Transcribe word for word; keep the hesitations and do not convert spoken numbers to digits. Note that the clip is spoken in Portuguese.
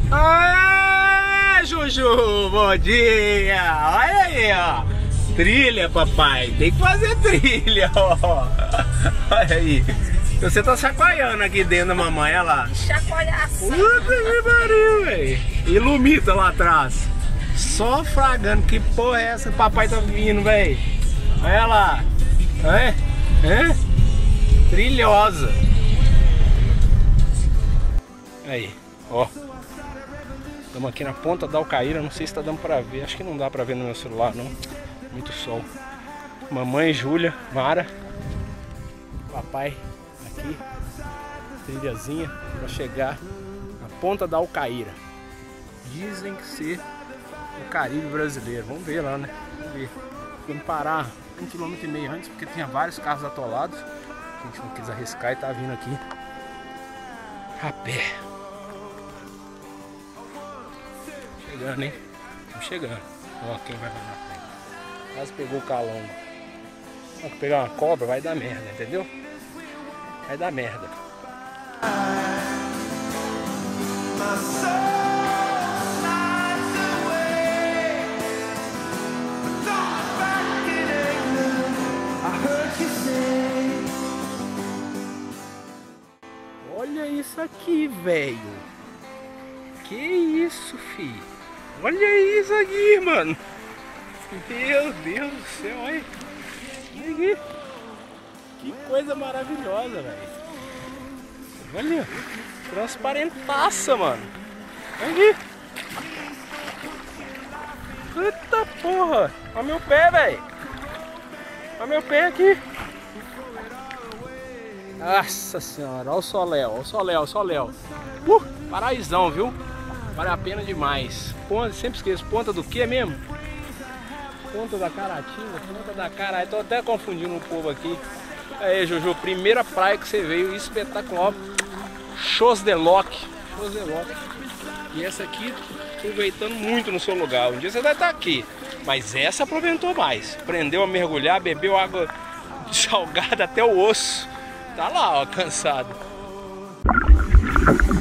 Aê, Juju, bom dia! Olha aí, ó. Trilha, papai. Tem que fazer trilha, ó. Olha aí. Você tá chacoalhando aqui dentro da mamãe, olha lá. Chacoalhação. Puta que pariu, velho. E Lumita lá atrás. Só fragando. Que porra é essa? Papai tá vindo, velho. Olha lá. É? É? Trilhosa. Aí, ó. Estamos aqui na ponta da Alcaíra. Não sei se tá dando pra ver. Acho que não dá pra ver no meu celular, não. Muito sol. Mamãe, Júlia, Mara. Papai aqui. Trilhazinha pra chegar na ponta da Alcaíra. Dizem que ser o Caribe brasileiro. Vamos ver lá, né? Vamos ver. Vamos parar um quilômetro e meio antes, porque tinha vários carros atolados. A gente não quis arriscar e tá vindo aqui a pé. Chegando, hein? Estamos chegando. Ó, quem vai na frente. Quase pegou o calombo. Se pegar uma cobra, vai dar merda, entendeu? Vai dar merda. Olha isso aqui, velho. Que isso, filho? Olha isso aqui, mano. Meu Deus do céu, olha. Olha aqui. Que coisa maravilhosa, velho. Olha. Transparentaça, mano. Olha aqui. Eita porra. Olha meu pé, velho. Olha meu pé aqui. Nossa senhora, olha o soléu, olha o soléu, olha o soléu. Uh, paraísão, viu? Vale a pena demais. Ponta, sempre esqueço, ponta do que mesmo? Ponta da Caratinga, ponta da Cara. Tô até confundindo o povo aqui. Aí, Juju, primeira praia que você veio, espetacular. Shows de Lock. Shows de Lock. E essa aqui, aproveitando muito no seu lugar. Um dia você vai estar aqui, mas essa aproveitou mais. Aprendeu a mergulhar, bebeu água salgada até o osso. Tá lá, ó, cansado.